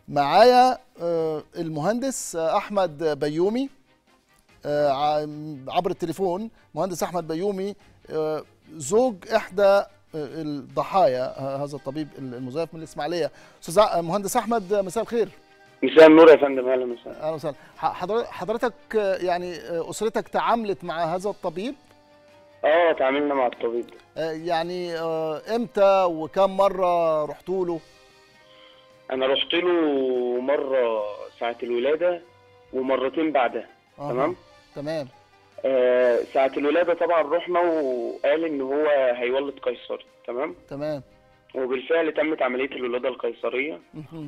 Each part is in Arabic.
معايا المهندس أحمد بيومي عبر التليفون. مهندس أحمد بيومي زوج إحدى الضحايا هذا الطبيب المزيف من الإسماعيلية. أستاذ مهندس أحمد، مساء الخير. مساء النور يا فندم. اهلا وسهلا. اهلا وسهلا. حضرتك يعني اسرتك تعاملت مع هذا الطبيب؟ تعاملنا مع الطبيب ده. يعني امتى وكم مره رحتوا له؟ انا رحت له مره ساعه الولاده ومرتين بعدها. تمام. ساعه الولاده طبعا رحنا وقال ان هو هيولد قيصري. تمام. وبالفعل تمت عمليه الولاده القيصريه.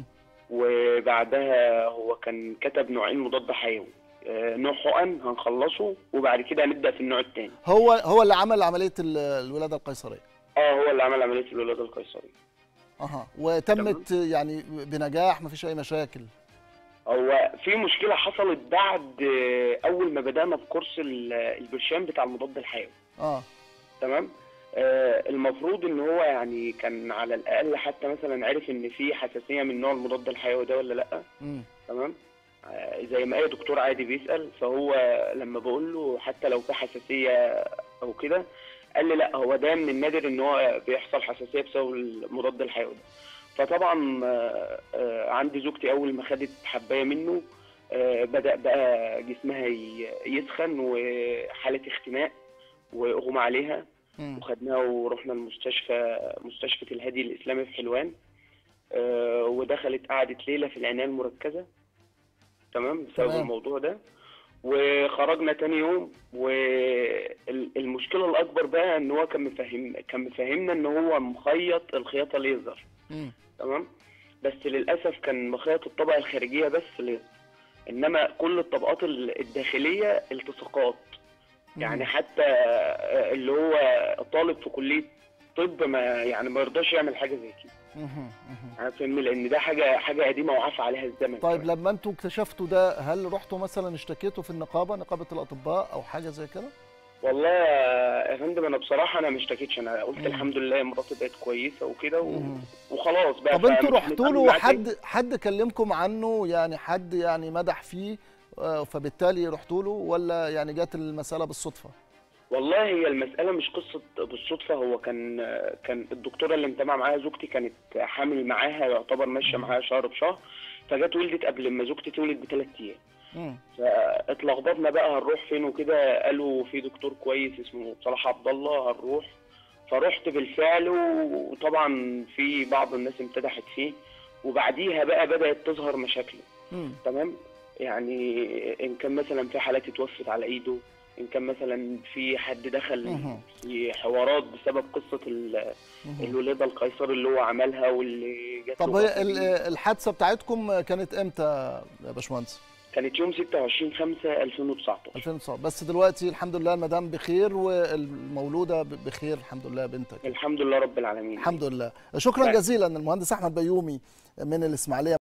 وبعدها هو كان كتب نوعين مضاد حيوي، نوع حقن هنخلصه وبعد كده هنبدا في النوع الثاني. هو اللي عمل عمليه الولاده القيصريه؟ هو اللي عمل عمليه الولاده القيصريه. وتمت يعني بنجاح، مفيش اي مشاكل؟ هو في مشكله حصلت بعد اول ما بدانا بكورس البرشام بتاع المضاد الحيوي. تمام. المفروض ان هو يعني كان على الاقل حتى مثلا عرف ان في حساسيه من نوع المضاد الحيوي ده ولا لا. تمام. زي ما اي دكتور عادي بيسال، فهو لما بقول له حتى لو في حساسيه او كده، قال لي لا، هو ده من النادر ان هو بيحصل حساسيه بسبب المضاد الحيوي ده. فطبعا عندي زوجتي اول ما خدت حبايه منه بدا بقى جسمها يسخن وحاله اختناق واغمى عليها. وخدناها ورحنا مستشفى الهادي الاسلامي في حلوان. ودخلت قعدت ليله في العنايه المركزه. تمام. بسبب الموضوع ده. وخرجنا تاني يوم، والمشكله الاكبر بقى ان هو كان مفهمنا ان هو مخيط الخياطه ليزر. تمام. بس للاسف كان مخيط الطبقه الخارجيه بس ليزر، انما كل الطبقات الداخليه التصاقات. يعني حتى اللي هو طالب في كليه طب ما يرضاش يعمل حاجه زي كده. انا فاهم، لان ده حاجه قديمه وعاف عليها الزمن. طيب لما انتوا اكتشفتوا ده، هل رحتوا مثلا اشتكيتوا في نقابه الاطباء او حاجه زي كده؟ والله يا فندم، انا بصراحه انا ما اشتكيتش. انا قلت الحمد لله مراتي بقت كويسه وكده وخلاص بقى. طب انتوا رحتوا له، حد كلمكم عنه؟ يعني حد يعني مدح فيه فبالتالي رحتوا له، ولا يعني جت المساله بالصدفه؟ والله هي المساله مش قصه بالصدفه. هو كان الدكتوره اللي متابعه معاها زوجتي كانت حامل معاها، يعتبر ماشيه معاها شهر بشهر، فجت ولدت قبل ما زوجتي تولد ب3 ايام. فاتلخبطنا بقى هنروح فين وكده. قالوا في دكتور كويس اسمه صلاح عبد الله، هنروح. فرحت بالفعل، وطبعا في بعض الناس امتدحت فيه، وبعديها بقى بدات تظهر مشاكله. تمام. يعني ان كان مثلا في حالات اتوفت على ايده، ان كان مثلا في حد دخل في حوارات بسبب قصه الولاده القيصري اللي هو عملها واللي جات له. طب هي الحادثه بتاعتكم كانت امتى يا باشمهندس؟ كانت يوم 26/5/2019. 2019. بس دلوقتي الحمد لله المدام بخير والمولوده بخير الحمد لله بنتك؟ الحمد لله رب العالمين. الحمد لله. شكرا جزيلا المهندس احمد بيومي من الاسماعيليه.